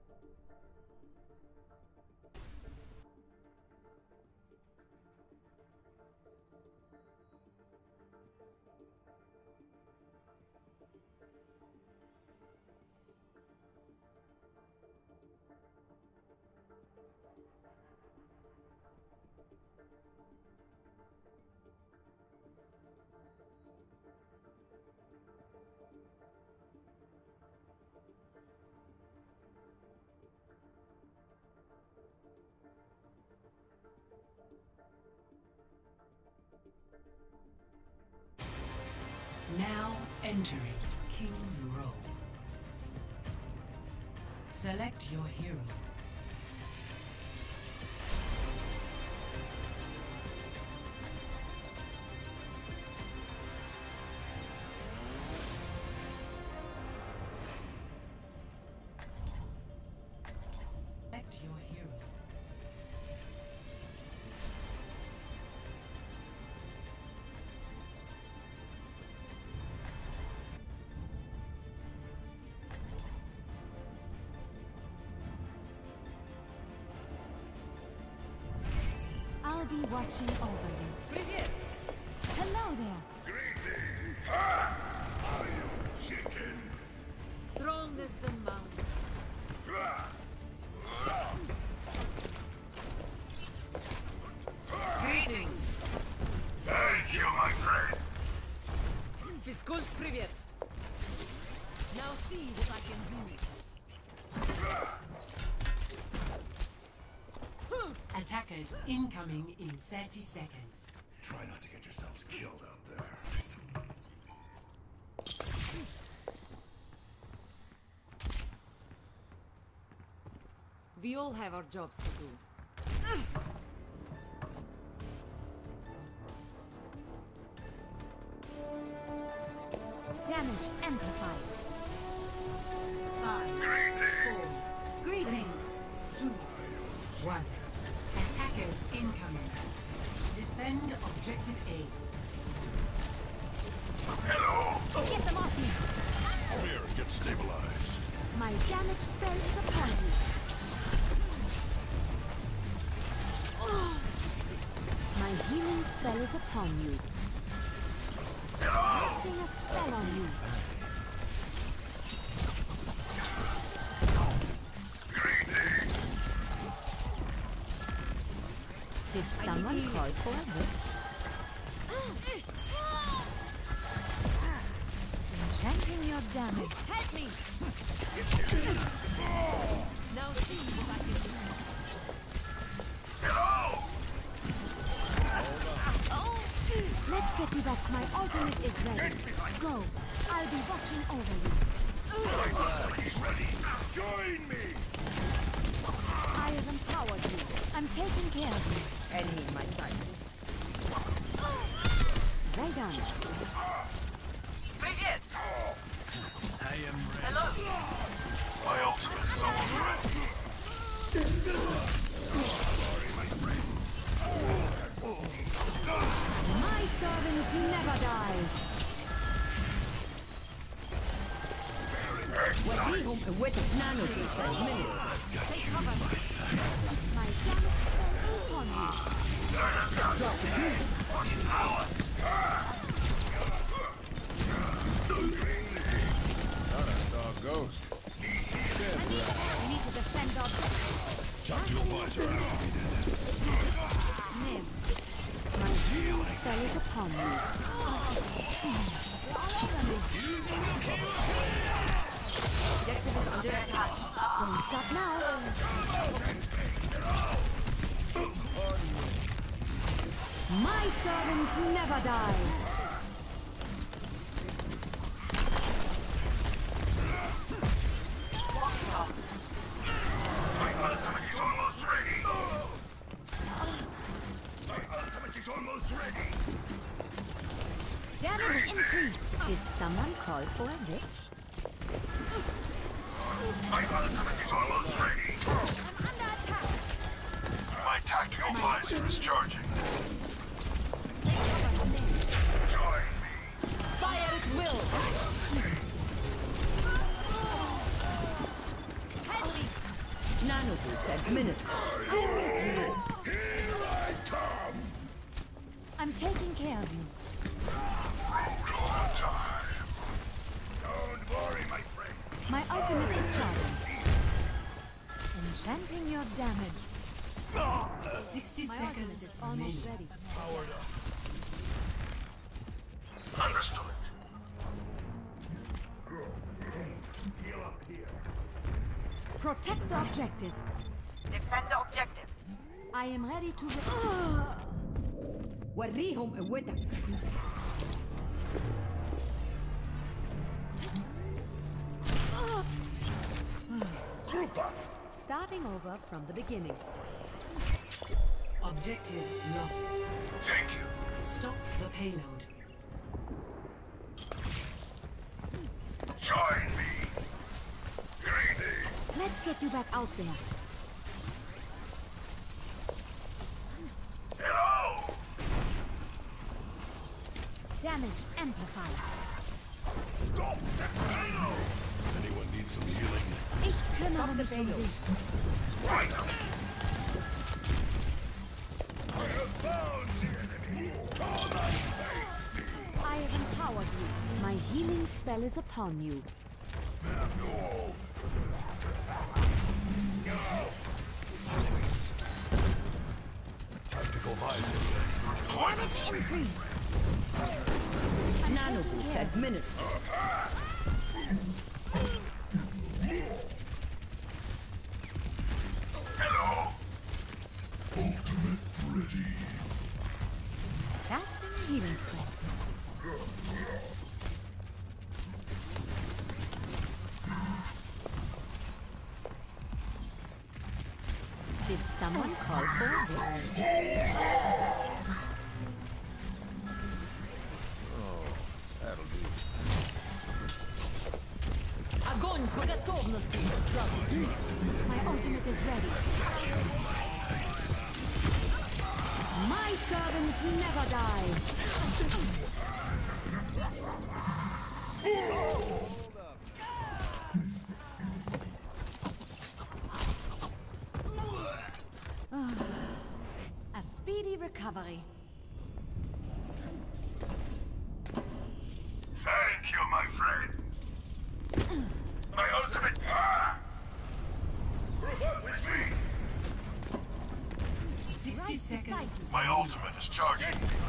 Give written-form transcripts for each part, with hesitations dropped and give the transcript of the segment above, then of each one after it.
Now entering King's Row. Select your hero. Select your hero. I'll be watching over you. Привет! Hello there. Greetings! Ha! Are you chicken? Strong as the mountain. Greetings! Thank you, my friend. Физкульт, привет! Now see what I can do. Attackers incoming in 30 seconds. Try not to get yourselves killed out there. We all have our jobs to do. Damage amplified. 5, 4, Greetings. 2, 1. Attackers incoming. Defend objective A. Hello! Get them off me. Come here and get stabilized. My damage spell is upon you. My healing spell is upon you. Casting a spell on you. Greetings! Did someone call for a lift? Enchanting your damage. Help me! Now see what I can do. Hello! Let's get you back. My ultimate is ready. Go. I'll be watching over you. He's ready! Join me! I have empowered you. I'm taking care of you. Enemy in my sight. Right on. Привет! I am ready. Hello! My ultimate is almost ready. Sorry, my friend. My servants never die. With nano minutes. I've got you in my sights. My damage spell is upon you. Thought I saw a ghost. We need to defend our Chuck your visor activated. name. My healing spell is upon you. Objective is under attack. Don't stop now. My servants never die. My ultimate is almost ready. My ultimate is almost ready. Damage increase. Did someone call for a lift? My ultimate is almost ready. I'm under attack. My tactical visor is charging. Join me. Fire at will! Help me. administered. I'm taking care of you. On time. Don't worry, my friend. My ultimate is charging. Enchanting your damage. 60 My ultimate seconds is almost remaining. ready. Understood. Protect the objective. Defend the objective. I am ready to... وريهم قوتك. Starting over from the beginning. Objective lost. Thank you. Stop the payload. Join me. Greedy. Let's get you back out there. Hello. Damage amplified. Stop. Anyone need some healing? Ich kümmere mich um dich. Right. I have found the enemy. I have empowered you. My healing spell is upon you. Tactical visor. Damage increase. Nano boost administered. Hello. Ultimate ready. Casting a healing spell. Did someone call for it? That'll do. Огонь по готовности. My ultimate is ready. My servants never die. A speedy recovery. Thank you, my friend. My ultimate. With me. 60 Right seconds. beside you. My ultimate is charging.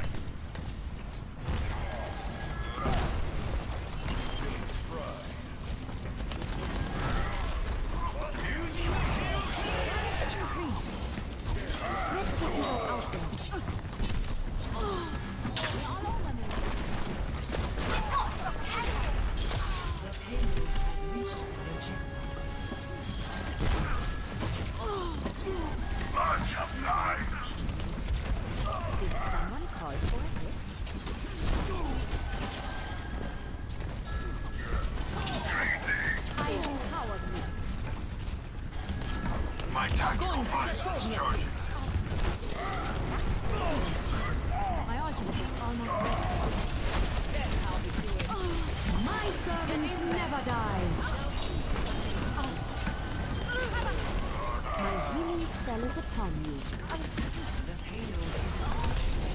Let's get you back out there. The payload has reached the checkpoint. Bunch of lies. Did someone call for it? I empowered you. My tactical visor is charging. My ultimate is almost ready. My servants never die. My healing spell is upon you. The payload is on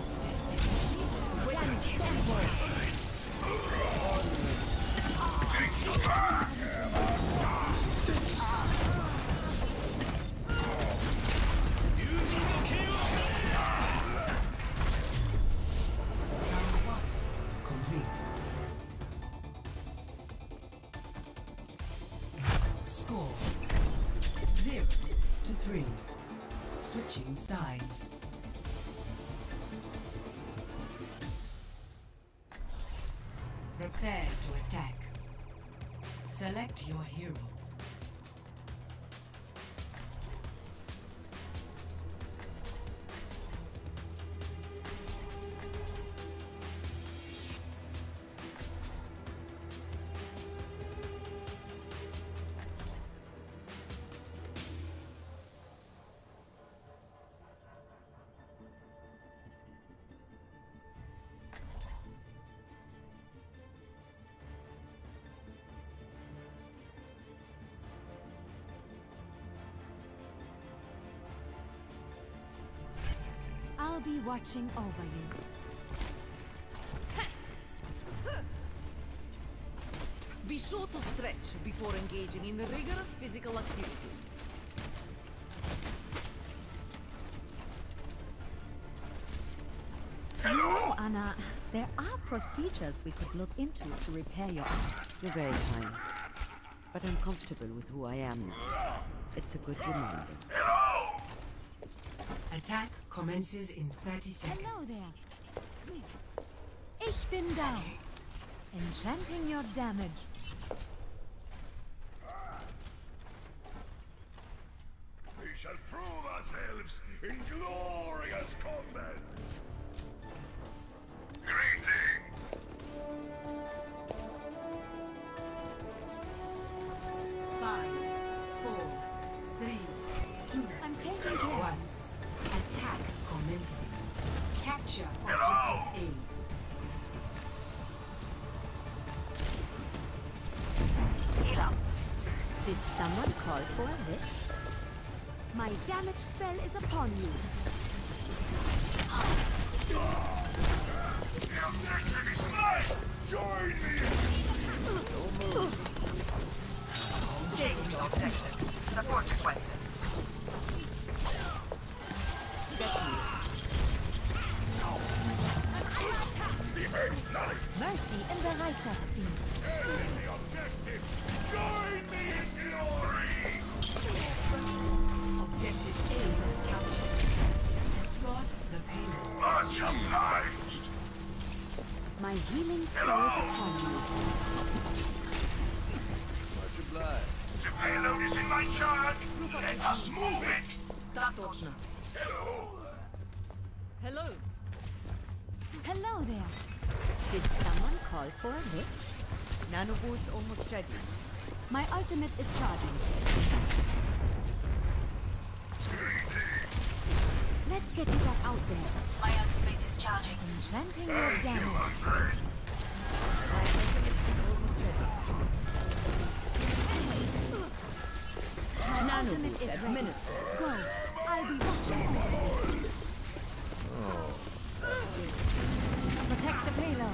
its destination. Complete. Score 0-3. Switching sides. Prepare to attack. Select your hero. I'll be watching over you. Be sure to stretch before engaging in rigorous physical activity. No, Anna. There are procedures we could look into to repair your arm. You're very kind. But I'm comfortable with who I am now. It's a good reminder. Attack commences in 30 seconds. Hello there. Ich bin da. Enchanting your damage. We shall prove ourselves in glorious combat. Greetings. 5, 4, 3, 2, I'm taking care. 1. Attack commencing. Capture objective A. Heal up. Did someone call for a hit? My damage spell is upon you. The objective is mine. Join me. Taking objective. Support requested. Mercy in Bereitschaftsdienst. The objective. Join me in glory. Objective A captured. Escort the payload. Much obliged. My healing spell is upon you. Much obliged. The payload is in my charge. Let us move it. Так точно. Hello. Hello. Hello there. Did someone call for a hit? Nano boost almost ready. My ultimate is charging. Let's get you back out there. My ultimate is charging. Enchanting your Thank you, damage. my friend. My ultimate is almost ready. My Nano ultimate boost is ready. administered. Go. I'll be watching over you. Protect the payload.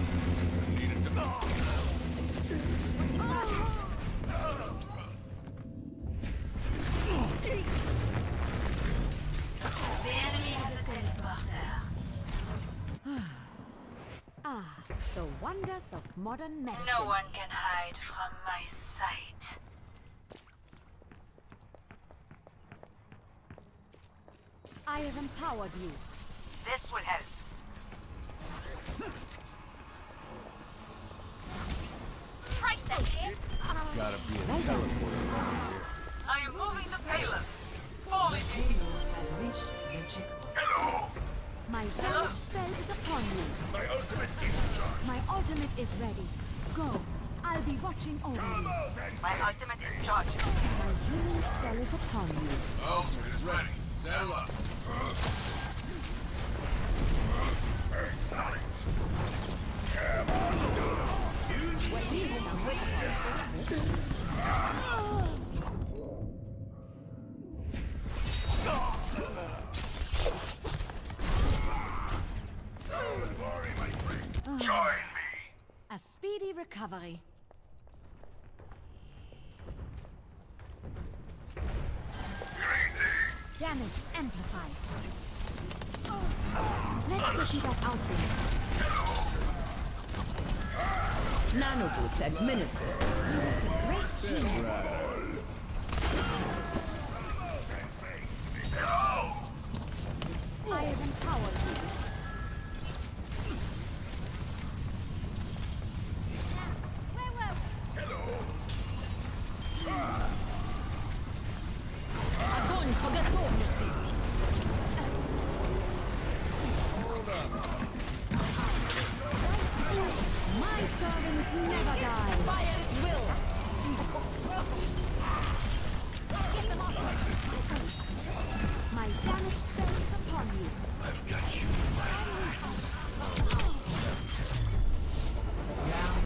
The enemy has a teleporter. Ah, the wonders of modern medicine. No one can hide from my sight. I have empowered you. This will help. Right there. Gotta be a teleporter around here. I am moving the payload. Follow me. Payload has reached the checkpoint. Hello. My damage spell is upon you. My ultimate is in charge. My ultimate is ready. Go. I'll be watching over Come you. out and My face ultimate me. is charging. My healing spell is upon you. Ultimate is ready. Settle up. Don't worry, my friend. Join me. A speedy recovery. Greetings. Damage amplified. Let's get you back out there. Nano boost administered. Great team. Hello. I have empowered you. Огонь по готовности. My servants never die. Fire at will. My damage spell is upon you. I've got you in my sights.